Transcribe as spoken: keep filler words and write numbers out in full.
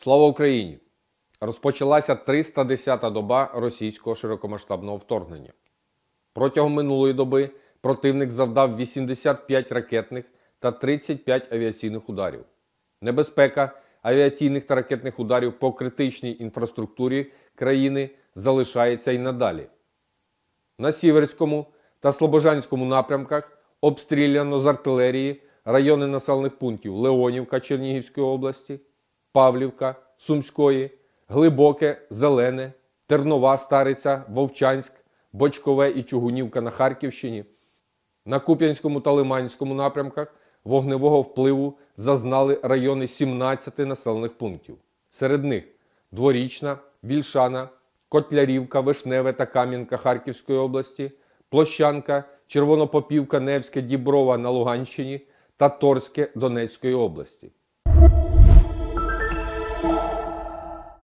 Слава Україні! Розпочалася триста десята доба російського широкомасштабного вторгнення. Протягом минулої доби противник завдав вісімдесят п'ять ракетних та тридцять п'ять авіаційних ударів. Небезпека авіаційних та ракетних ударів по критичній інфраструктурі країни залишається й надалі. На Сіверському та Слобожанському напрямках обстріляно з артилерії райони населених пунктів Леонівка Чернігівської області, Павлівка Сумської, Глибоке, Зелене, Тернова, Стариця, Вовчанськ, Бочкове і Чугунівка на Харківщині. На Куп'янському та Лиманському напрямках вогневого впливу зазнали райони сімнадцяти населених пунктів. Серед них Дворічна, Вільшана, Котлярівка, Вишневе та Кам'янка Харківської області, Площанка, Червонопопівка, Невське, Діброва на Луганщині та Торське Донецької області.